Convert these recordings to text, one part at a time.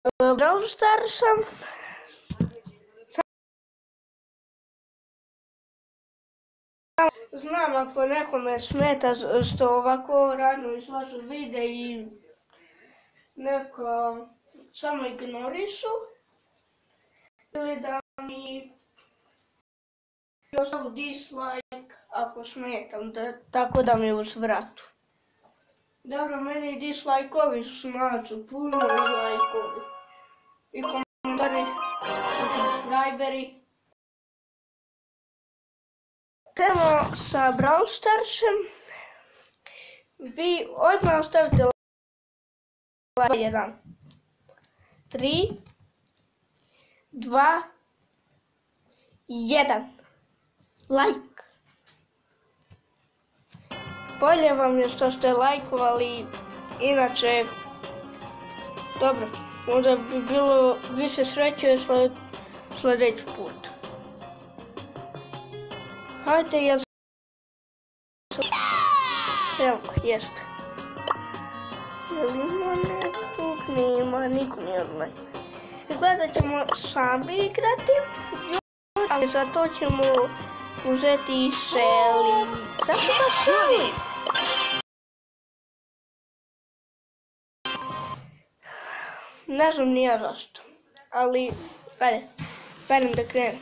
Brawl Starsa. Znam ako nekome smeta što ovako rano izlažu vide i neko samo ignorišu ili da mi ostavu dislike ako smetam, tako da mi uzvratu. Dobro, meni dislike-ovi znači puno like-ovi i komentari i subscriberi. Idemo sa Brawl Starsem. Vi odmah ostavite like 1, 3, 2, 1. Like. Bolje vam je što ste lajkovali, inače, dobro, možda bi bilo više sreće sljedeći put. Hajde, jel evo, jeste. Jel ima nekog? Nima, niko nije online. Gledat ćemo sami igrati, ali za to ćemo uzeti i Shelly. Zašto da Shelly? Ne znam ni ja zašto, ali ajde, idem da krenem.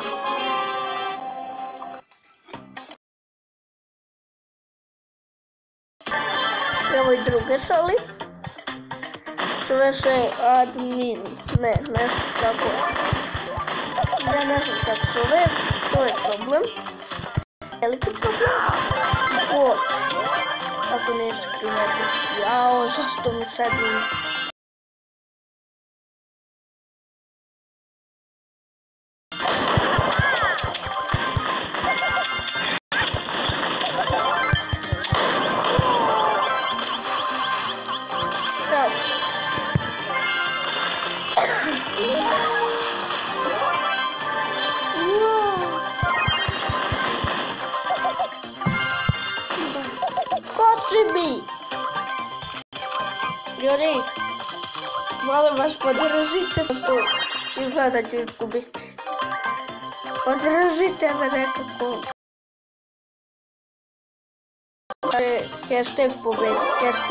Evo i druge Shelly. Sve se admin, ne, nešto tako. Ja ne znam kako zove, to je problem. Veliki problem. Bot. Ako nešto primetiti. Jao, zašto mi sad mi... Ljudi, molim vas, podržite to, izgleda ću izgubiti. Podržite me nekako. Hashtag pobedi, hashtag.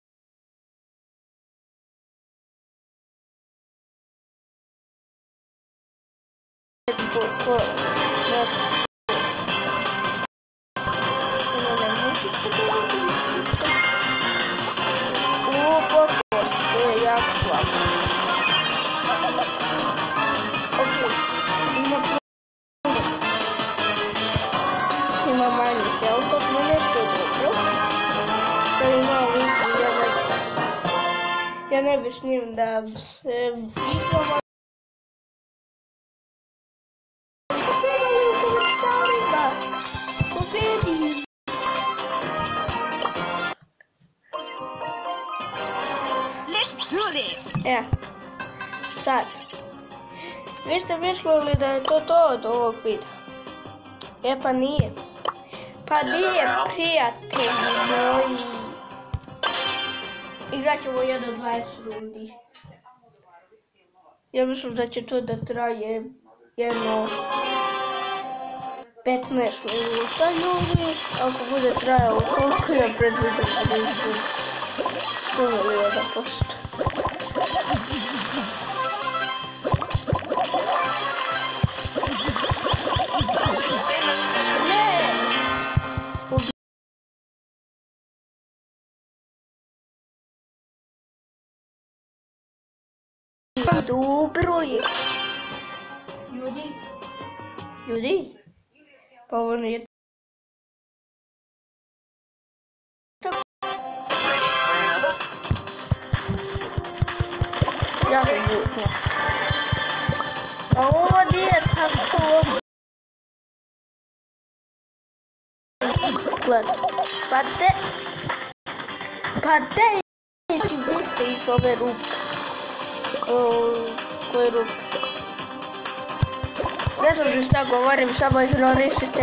Ima manji auto, no nešto dobro. To ima listu, ja ne bi s njim da se igramo. Pobedi! Sad. Vi ste mislili da je to od ovog videa. Pa nije. Pa nije, prijatelji moji. Igrat ćemo jedno 20 rundi. Ja mislim da će to da traje jedno 15 minuta, ljudi. Ako bude trajalo koliko ja predvidim da izbudim. Ovo je 1%. Dobro je. Ljudi, pa ovo nije tako. Ja sam ljutno. A ovo nije tako. Gledaj, pa te ću biti iz ove ruke. Koje ruke? Ne znam šta govorim, samo ignorišite.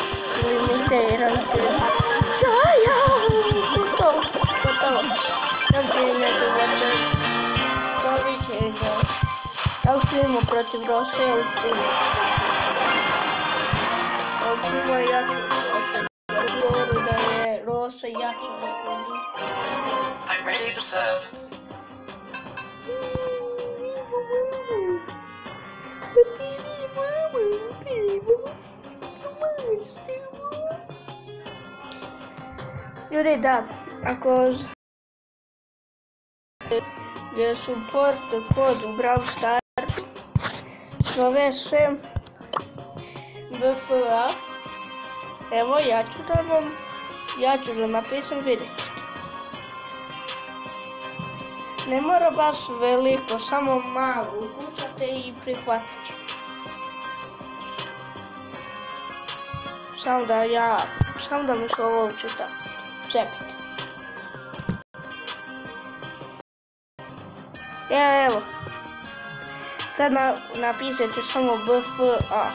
Limitirajte. Gotovo. Neke večer. Doviđenja. Da li snimamo protiv Rose ili snimamo? Ali snimamo jače od Rose. Ja govoru da je Rose jača od Rose. I'm ready to serve. Ljudi, da, ako je support kod u Brawl Stars, zove se BFA. Evo, ja ću da napisam, vidjet ćete. Ne mora baš veliko, samo malo ukucate i prihvatit ću. Samo da mi se ovo učita. Čekajte. Evo. Sad napisajte samo BFA.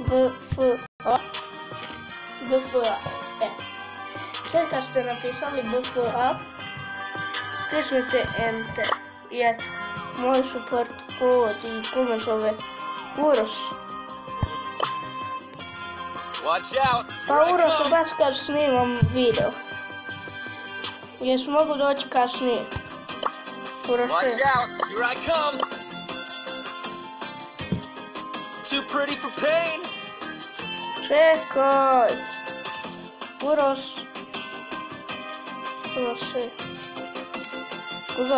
BFA. Sad kad ste napisali BFA, stisnite Enter. I eto, moj support kod i kome zove Uros. Pa Uros, baš kad snimam video. Jes mogu doći kasnije. Watch out, here I come. Too pretty for pain. Čekaj. Uros. Urose. Kuda?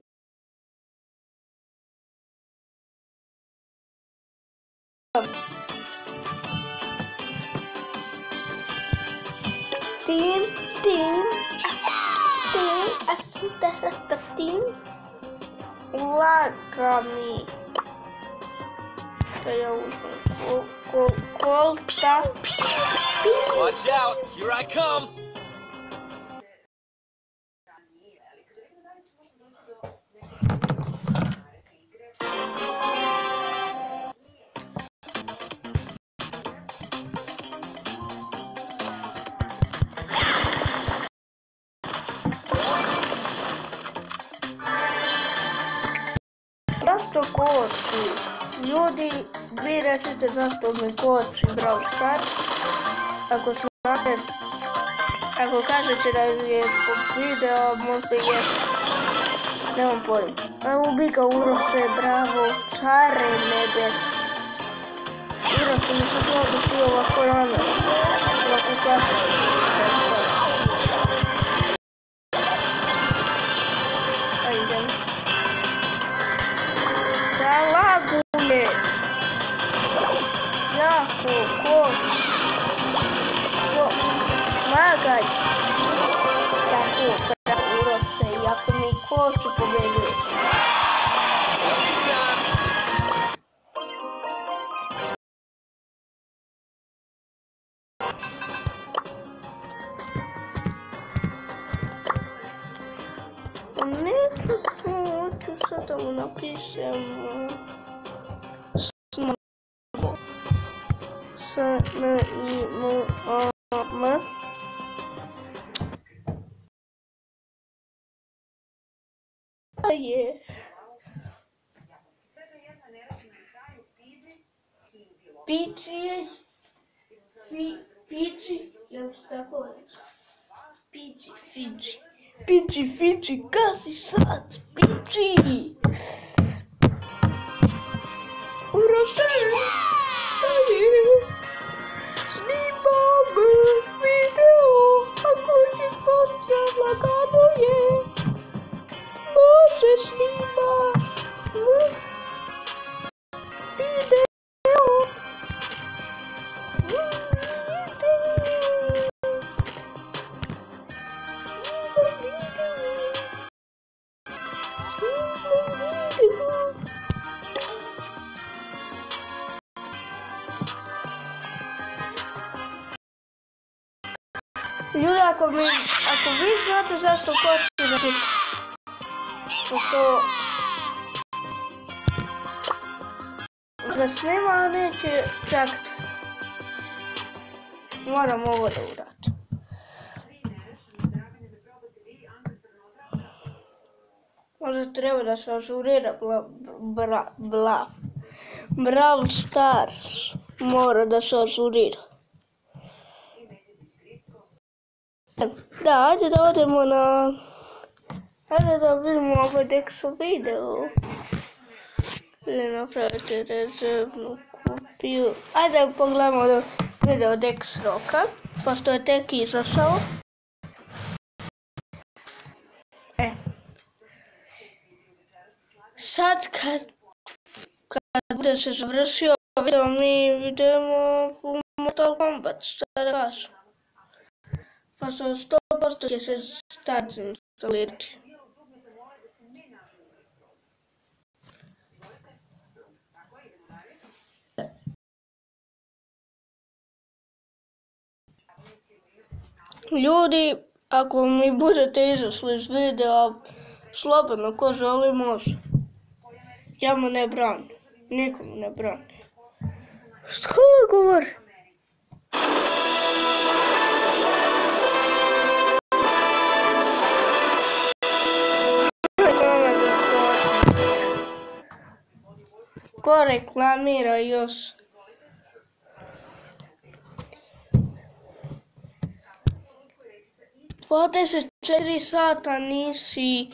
Tim. Asintaratatim. Lagami. Da ja uzmem. Kolta. Watch out, here I come. Zašto koči? Ljudi, vi recite zašto mi koči Brawl Stars. Ako kažete da je video, možda je. Nemam pojma. Evo ubika Urose, bravo, čare nebes. Urose mi se to dopio ovako rano. Ovako kasno. Ajde. Laguje. Jako, koč. Magaj. Tako, Urose, jako mi koču pobeđuje. Neću to, hoću sad da mu napišem Snimo. S-N-I-M-A-M. Je. Pići, jel se tako reći? Pići, gasi sad, pići! Urose! Snimamo video, ako ti potreba lagano je. Može snima video. Ljudi, ako vi znate zašto koči da piće, pošto da snima neće čekati. Moram ovo da uradim. možda treba da se ažurira Brawl Stars. Mora da se ažurira. Da, ajde da odemo na... Ajde da vidimo ovaj Dexov video. Ili napravite rezervnu kutiju. Ajde pogledamo video Dex Roka, pošto je tek izašao. Sad kad bude se završio video, mi idemo u Mortal Kombat, šta da kažem. Pošto 100% će se stati instalirati. Ljudi, ako mi budete izašli iz videa, slobodno ko želi može. Ja mu ne branim, nikomu ne branim. Što ovo govori? Ko reklamira još? 24 sata nisi...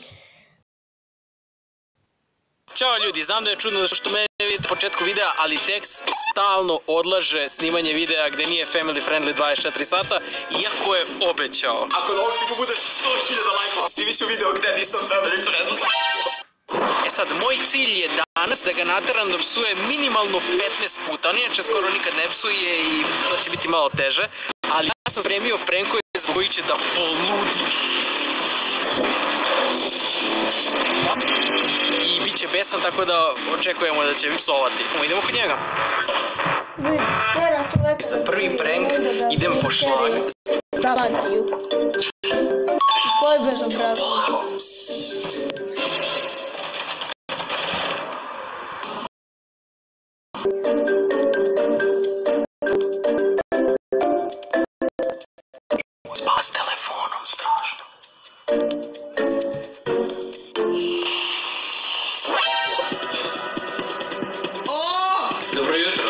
Ćao ljudi, znam da je čudno što mene ne vidite u početku videa, ali Dex stalno odlaže snimanje videa gdje nije family friendly 24 sata, iako je obećao. Ako na ovom klipu bude 100.000 lajkova, snimit ću video gdje nisam family friendly. E sad, moj cilj je danas da ga nateram da psuje minimalno 15 puta, on inače skoro nikad ne psuje i to će biti malo teže, ali ja sam spremio prankove zbog kojih će da poludi. I bit će besan, tako da očekujemo da će psovati. Idemo kod njega. Za prvi prank idem po šlag. Koji bezobrazno. Spava s telefonom, strašno. Dobro jutro.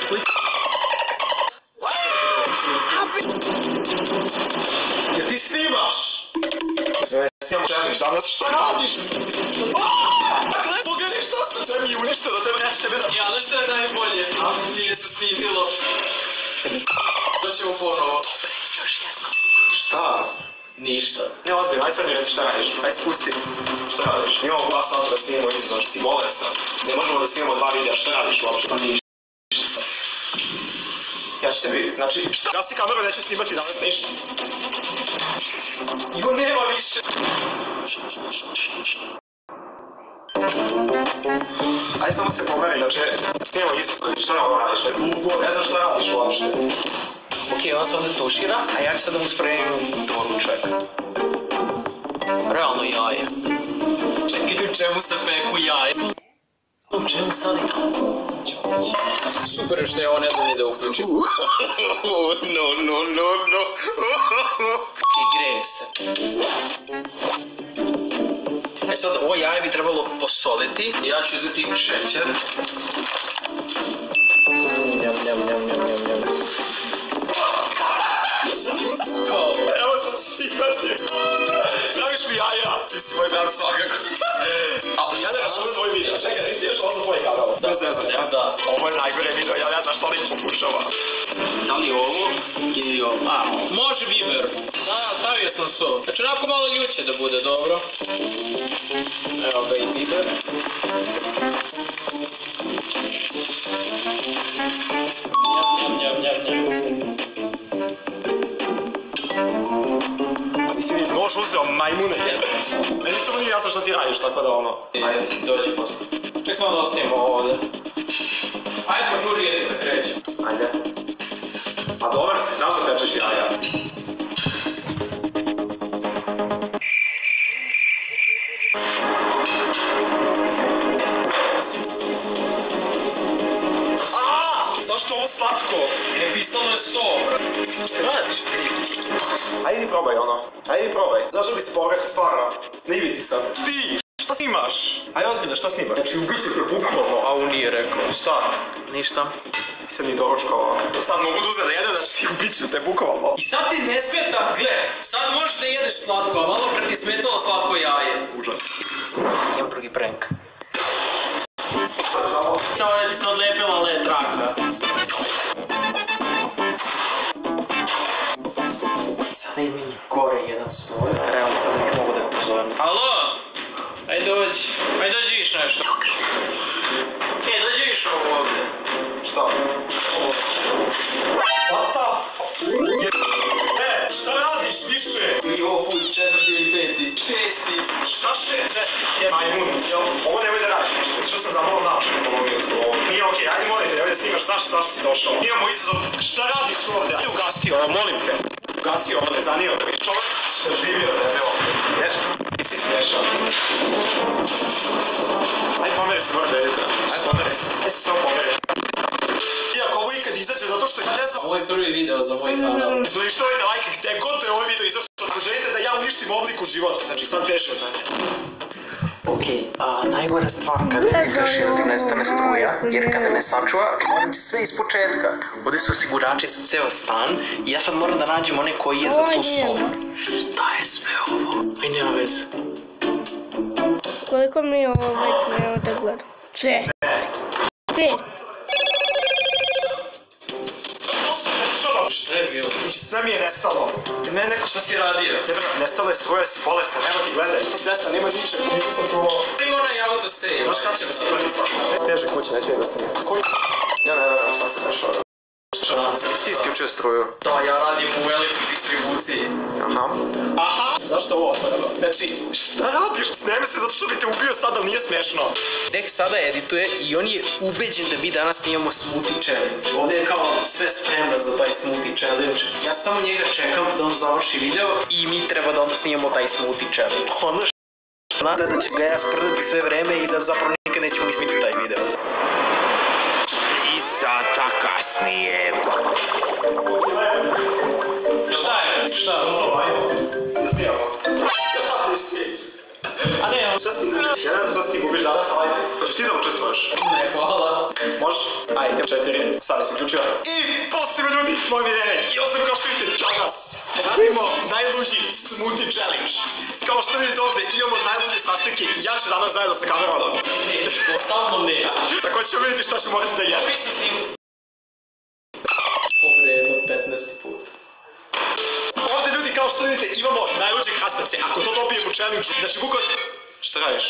Jer ti snimaš! Snimam čekaj, danas šta radiš? Pogledaj šta sam sve mi uništio da tebe neće tebe da... Ja, znaš šta je najbolje? Nije se snimilo. Da ćemo ponovo. Šta? Ništa. Ne, ozbiljno, aj sad mi reci šta radiš. Aj spusti. Šta radiš? Imamo 2 sata da snimamo izazov, si bolesan. Ne možemo da snimamo 2 videa, šta radiš uopšte? Pa ništa. Ja ću te vidjeti, znači, šta? Gasi kameru, neću snimati danas ništa. Jo, nema više. Aj samo se pomeri, znači, snimamo izazov, šta ovo radiš? Ne znam šta radiš uopšte. Ok, on se ovdje tušira, a ja ću sad da mu spremim doručak. Realno jaje. Čekaj, u čemu se peku jaje? U čemu sad i tamo? Super je što je ovo ne znam ni da uključim. No. I greje se. E sad, ovo jaje bi trebalo posoliti. Ja ću uzeti šećer. Njam. Evo sam snimati. Praviš mi jaja. Ti si moj brat svakako. Ali ja ne razumijem tvoj video. Čekaj, nisi još ovo za tvoj kanal. Bez zezanja. Da. Ovo je najgore video, ja ne znam šta li pokušava. Da li ovo ili ovo? A, može biber. Da, stavio sam sol. Znači onako malo ljuće da bude, dobro. Evo ga i biber. Njam. Nisi ni nož uzeo majmune jedan. Meni samo nije jasno šta ti radiš, tako da ono... Ajde, dođe posle. Ček samo da ostavimo ovo ovdje. Ajde, požuri jedin da kreće. Ajde. Pa dobar si, znam što pečeš jaja. Zašto ovo slatko? Pisalo je so, bro. Šta radiš ti? Ajde probaj ono. Ajde probaj. Zašto bi se pogrešio stvarno? Na ivici sam. Ti! Šta snimaš? Aj ozbiljno, šta snimaš? Znači ubiće te bukvalno. A on nije rekao. Šta? Ništa. Nisam ni doručkao. Sad mogu da uzeti da jedem, znači ubiću te bukvalno. I sad ti ne smeta, gle, sad možeš da jedeš slatko, a malo pre ti smetalo slatko jaje. Užas. Imam drugi prank. Čao je ti se odlepila letraka. Sada ima i gore jedan sloj. Realno sad ne mogu da ga pozovem. Alo? Ajde dođi. Ajde dođi viš nešto. Dođi viš ovo ovdje. Šta? What the fuck? Šta radiš više? I ovo put 4. ili 5. 6. Šta 6? Majmun, jel? Ovo nemoj da radiš više. Što sam za malo način pomogio s ovo. Nije okej, ajde molim te, ovdje snimaš zašto si došao. Imamo izazov. Šta radiš ovdje? Ajde ugasi ovo, molim te. Ugasi ovo, ne zanima me. Čovjek što živio da je ovo. Ješ? Ti si smiješan. Ajde pomeri se, možda je jutra. Ajde pomeri se. Ajde se samo pomeri. Iako ovo ikad izađe zato što ja ne znam... Ovo je prvi video za moj kanal. Zuništavajte lajke gdje god je ovaj video izašao. Ako želite da ja uništim oblik u životu. Znači sad pešio na nje. Okej, najgora stvar kada ne krši da ti nestane struja, jer kada ne sačuva, moram sve iz početka. Ovdje su osigurači za ceo stan i ja sad moram da nađem one koji je za tu sobu. Šta je sve ovo? Aj, nema veze. Koliko mi je ovo već nema da gledam? 5. Šta je bilo? Sve mi je nestalo. Ne, neko Šta si radio? nestalo je struja, si bolestan, nema ti gledaj. Svestan, nema ničeg, nisam sam čuvao. Primo onaj auto save. Znaš kada će me sad napisati? Teže kuće, neću da snimam. Koji? Ja ne verujem šta se dešava. Ti isključio struju. Da, ja radim u elektrodistribuciji. Aha. Zašto ovo otvoreno? Znači, šta radiš? Snemi se zato što bi te ubio sad, ali nije smešno. Dek sada edituje i on je ubeđen da mi danas snimamo smoothie challenge. Ovdje je kao sve spremno za taj smoothie challenge. Ja samo njega čekam da on završi video i mi treba da onda snimamo taj smoothie challenge. Ono što da ću ga ja sprdati sve vreme i da zapravo nikad nećemo ni snimiti taj video. 3 sata kasnije. Šta je? Šta? Gotovo, ajmo. Da snimamo. Šta radiš ti? A ne, Šta si? Ja ne znam šta si ti gubiš danas, ali hoćeš ti da učestvuješ? ne, hvala. Možeš? Ajde, idem 4. Sad sam uključio. I pozitivno ljudi, moji miljeni. I osim kao što vidite danas radimo najluđi smoothie challenge. Kao što vidite ovdje imamo najluđe sastojke i ja ću danas zajedno sa kamerom. Ne, sa mnom nećeš. Tako ćemo vidjeti šta ću morati da jedem. Koji si s njim? Ovdje je jedno 15. put. Ovdje ljudi kao što vidite imamo najluđe krastavce. Ako to dobijem u challenge, znači bukvalno... Šta radiš?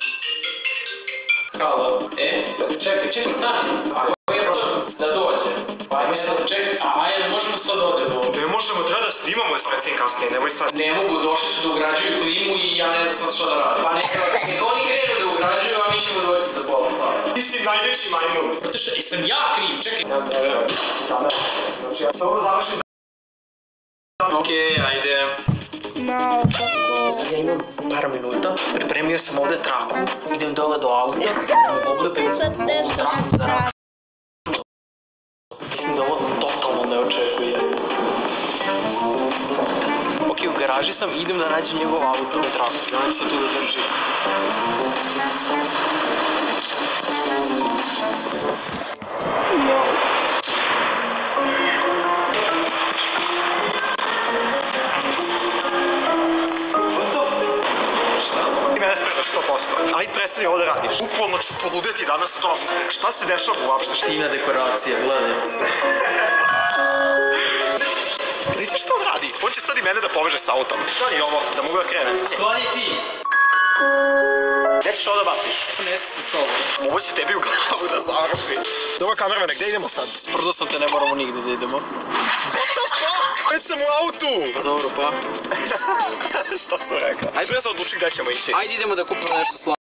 Halo, čekaj, stani. Koji je problem da dođe? Pa ne znam, čekaj, ajde, možemo sad odemo. Ne možemo, treba da snimamo recimo kasnije, nemoj sad. Ne mogu, došli su da ugrađuju klimu i ja ne znam sad šta da radim. Pa neka oni krenu da ugrađuju, a mi ćemo doći za pola sata. Ti si najveći majmun. Zato što sam ja kriv, čekaj. Ja ne verujem, ti si kamer. Znači ja samo završim. Okej, ajde. Malo tako. Sad ja imam par minuta, pripremio sam ovdje traku, idem dole do auta, oblepim Sad nešto traku za račun. Mislim da ovo totalno ne očekuje. Ok, u garaži sam, idem da nađem njegov auto i traku, i on će se tu da drži. Ti mene spremaš 100%. Ajde prestani ovo da radiš. Bukvalno ću poludeti danas to. Šta se dešava uopšte? Fina dekoracija, gledaj. Vidite što on radi? On će sad i mene da poveže s autom. Stani ovo, da mogu da krenem. Skloni ti! Gdje ćeš ovo da baciš? Ponesi se s ovom. Ovo će tebi u glavu da završi. Dobro kameramene, gdje idemo sad? Sprdo sam te, ne moramo nigdje da idemo. What the fuck? Već sam u autu! Pa dobro, pa. Šta sam rekao? Ajde prvo se odluči gdje ćemo ići. Ajde idemo da kupimo nešto slatko.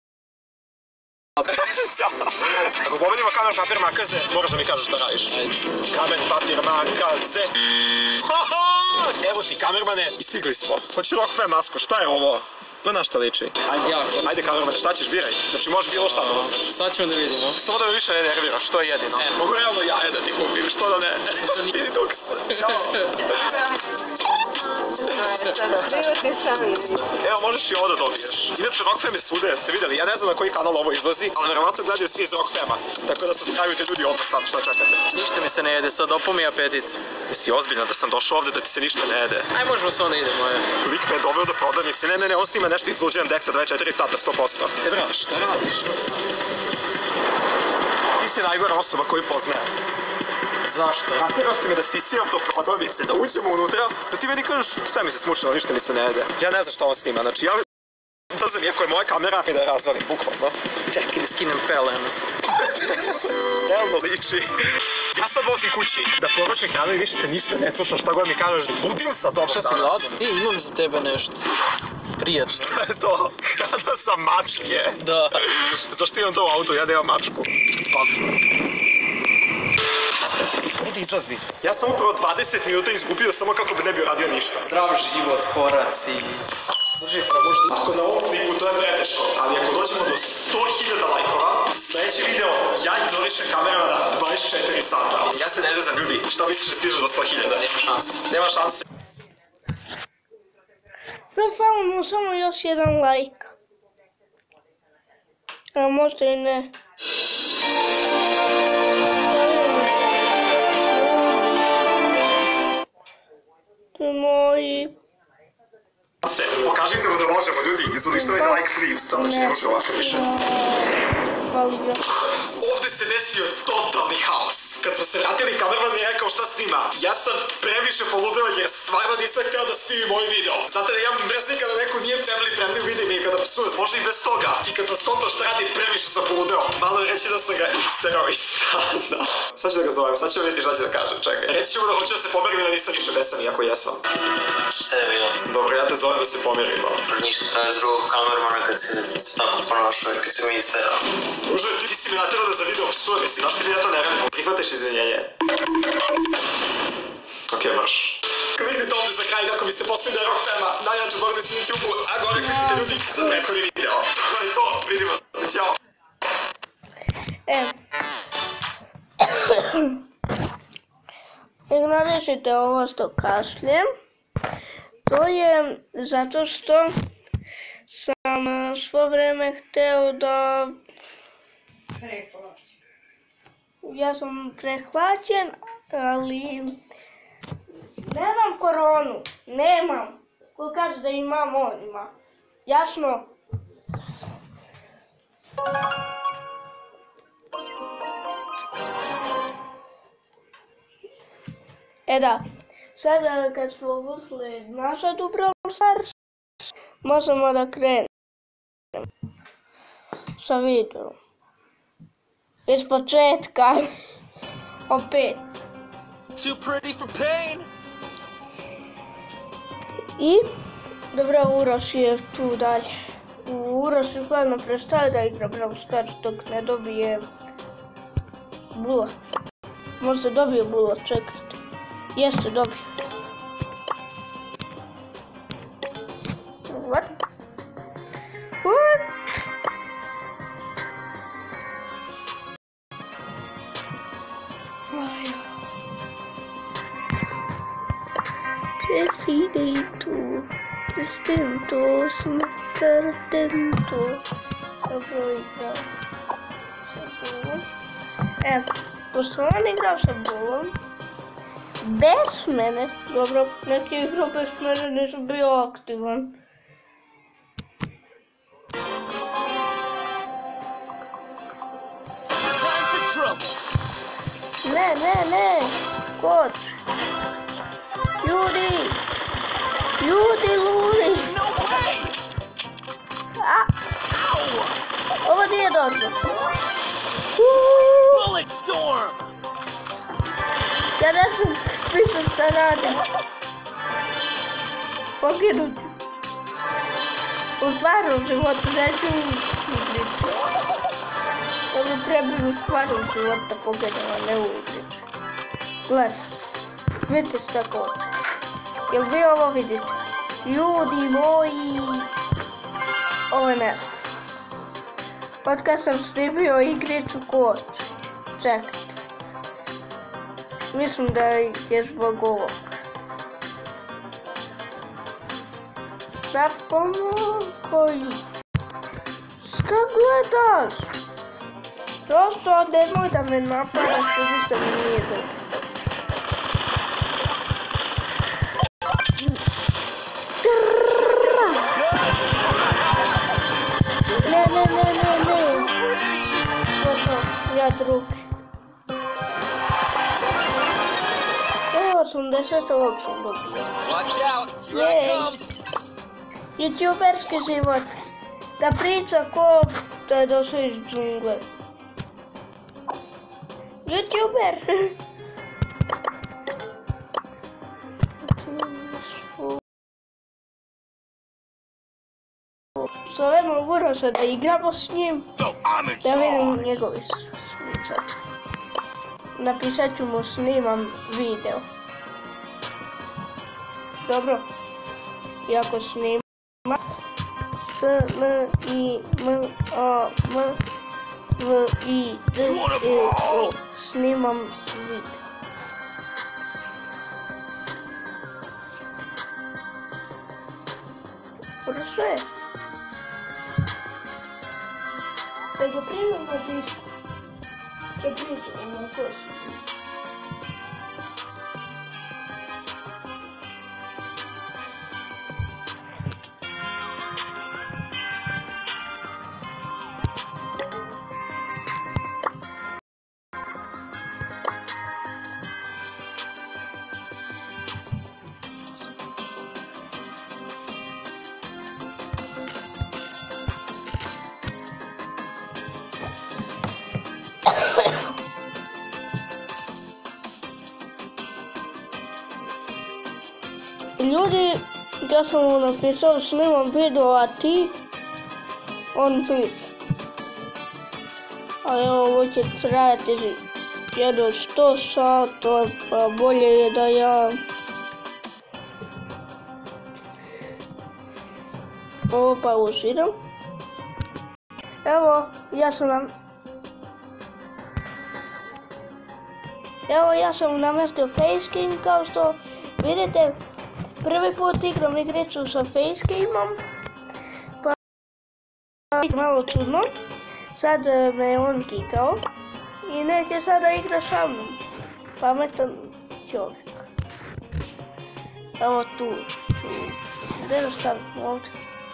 Ako pobedimo kamer, papir, makaze, moraš da mi kažeš šta radiš. Kamer, papir, makaze. Evo ti kamermane i stigli smo. Hoću Rockfam masku, šta je ovo? To na šta liči? Ajde kamermane, šta ćeš, biraj. Znači možeš bilo šta da uzmeš. Sad ćemo da vidimo. Samo da me više ne nerviraš, što je jedino. Mogu realno jaje da ti kupim, što da ne. Vidi duks. Ćao. To je sad privatni san. Evo, možeš i ovo da dobiješ. Inače, Rockfam je svuda, jeste vidjeli? Ja ne znam na koji kanal ovo izlazi, ali verovatno gledaju svi iz Rockfama. Tako da subscribe-ujte ljudi odmah sad, šta čekate? Ništa mi se ne jede, sad opao mi apetit. Jesi ozbiljna da sam došao ovde da ti se ništa ne jede? Aj, možemo se onda idemo, je. Lik me je doveo do prodavnice. Ne, on snima nešto izluđujem Dexa 24 sata, 100%. Bra, šta radiš? Ti si najgora osoba koju poznajem. Zašto? Naterao si me da sisiram do prodavnice, da uđemo unutra, da ti meni kažeš sve mi se smučilo, ništa mi se ne jede. Ja ne znam šta on snima, znači ja fantazam iako je moja kamera i da je razvalim, bukvalno. Čekaj da skinem pelenu. Realno liči. Ja sad vozim kući da poručim hranu i više te ništa ne slušam šta god mi kažeš. Budim sa tobom Šta si danas. gladan? Imam za tebe nešto. Prijatno. Šta je to? Hrana sa mačke. Da. Zašto imam to u autu? Ja nemam mačku. Ajde, izlazi. Ja sam upravo 20 minuta izgubio samo kako bi ne bi uradio ništa. Zdrav život, koraci. Drži, da možda... Ako na ovom klipu to je preteško, ali ako dođemo do 100.000 lajkova, sljedeći video ja ignorišem kamerama na 24 sata. Ja se ne zezam ljudi, šta misliš da stiže do 100.000? Nema šanse. Nema šanse. Fala mu samo još jedan like. A možda i ne. To je moji. Pokažite mu da možemo, ljudi, izvodište ovaj like, please, da će ne može ovako više. Hvali ga. Ovdje se desio totalni haos. Kad smo se vratili, kamerman mi je rekao šta snima. Ja sam previše poludeo jer stvarno nisam htio da snimi moj video. Znate da ja mrzim kada neko nije family friendly u videu i kada psuje. Može i bez toga. I kad sam skontao šta radi, previše sam poludeo. Malo je reći da sam ga isterao iz stana. Sad ću da ga zovem, sad ću vidjeti šta će da kaže, čekaj. Reći ću mu da hoću da se pomirim i da nisam više besan, iako jesam. Šta je bilo? Dobro, ja te zovem da se pomirimo. Ništa traži drugog kamermana kad se tako ponašao i kad se mi isterao. Druže, ti si mi naterao da za video psuje, mislim, znaš ti da ja to ne radim, prihvataš izvinjenje. Okej, marš. Kliknite ovdje za kraj kako biste poslali da je Rockfama najjaču bornicu na YouTube-u, a gore kliknite ljudi za prethodni video. To je to, vidimo se, ćao. Ignorišite ovo što kašljem. To je zato što sam svo vreme hteo da... Ja sam prehlađen, ali nemam koronu, nemam. Ko kaže da imam, on ima. Jasno? Da, sada kad smo ušli nazad u Brawl Stars, možemo da krenemo sa videom. Iz početka. Opet. Too pretty for pain. I, dobro, Uroš je tu dalje. Uroš je glavno prestaje da igra Brawl Stars dok ne dobije bulat. Možda dobije bulat, čekajte. Jeste, dobio. What? What? Presidente, presidente, smettere attento. Dobro igrao sa Bulom. Pošto on igrao sa Bulom, bez mene, dobro, neki je igrao bez mene, nisam bio aktivan. Ne, koč. Ljudi ludi. Ovo nije dobro. Ja ne znam više šta radim. Poginut. U stvarnom životu neću igricu. Ja bi prebili u stvarnom životu pogledala, ne u igricu. Gledaj. Vidite šta koče. Jel vi ovo vidite? Ljudi moji. Ovo ne. Od kad sam snimio igricu koč. Čekajte. Mislim da je zbog ovog. pomoći. Šta gledaš? Prosto nemoj da me napadaš, što ništa mi nije dobro. Ne. Gotovo, ja drugi. Evo 80 ovog sam dobio. Jej. Youtuberski život. Da priča ko da je došao iz džungle. Youtuber. Zovemo Uroša da igramo s njim. Da vidim njegovi sličak. Napisat ću mu snimam video. Dobro. Iako snima S-N-I-M-A-M-V-I-D-E-O. Snimam video. Хорошо je. Da ga primamo disku. Da pričamo na kosu. Ljudi, ja sam mu napisao snimam video, a ti? On tweet. A evo, ovo će trajati jedno 100 sata, pa bolje je da ja ovo pauziram. Evo, ja sam namestio facecam kao što vidite. Prvi put igram igricu sa facecamom, pa je malo čudno. Sad me je on kikao i neće sada igra sa mnom. Pametan čovjek. Evo tu. Gdje da stavim ovdje?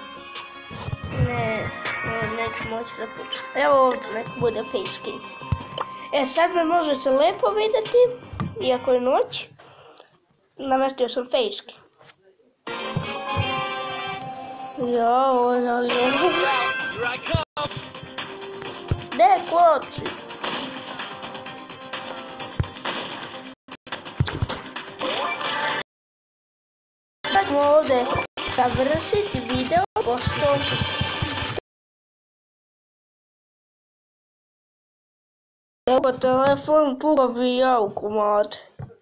Neću moći da pučam. Evo ovdje nek bude facecam. Sad me možete lepo vidjeti, iako je noć. Namestio sam facecam. Jao, ali ovo... Gdje koči? Sad ćemo ovdje završiti video, pošto... Evo telefon puno bi ja u komad.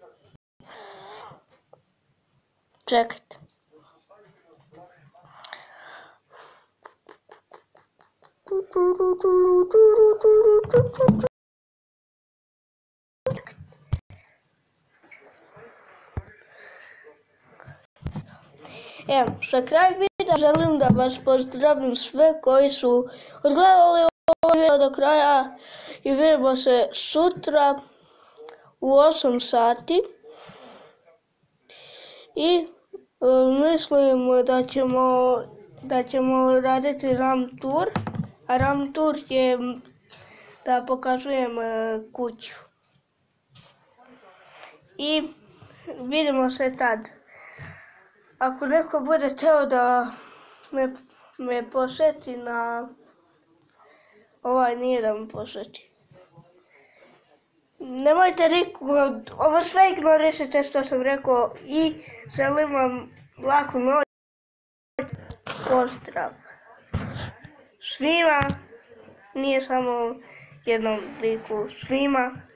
Čekajte. Evo, za kraj videa želim da vas pozdravim sve koji su odgledali ovo video do kraja i vidimo se sutra u 8 sati. I mislim da ćemo raditi RAM tour, a RAM tour je da pokazujem kuću. I vidimo se tad. Ako neko bude htio da me posjeti na... nije da me posjeti. Nemojte ovo sve ignorisite što sam rekao i želim vam laku noć. Pozdrav svima, nije samo jednom liku, svima.